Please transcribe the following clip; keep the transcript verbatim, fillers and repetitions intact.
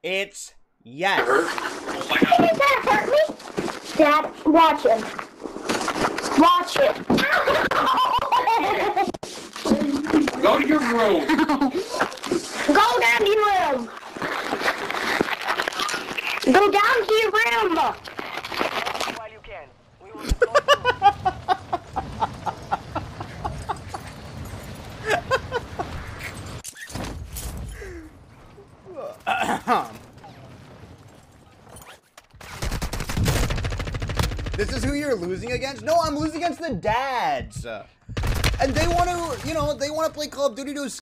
It's yes. Oh my god. Did that hurt me? Dad, watch it. Watch it. Go to your room. Go down to your room. Go down to your room. While you can. We will This is who you're losing against? No, I'm losing against the dads. And they want to, you know, they want to play Call of Duty to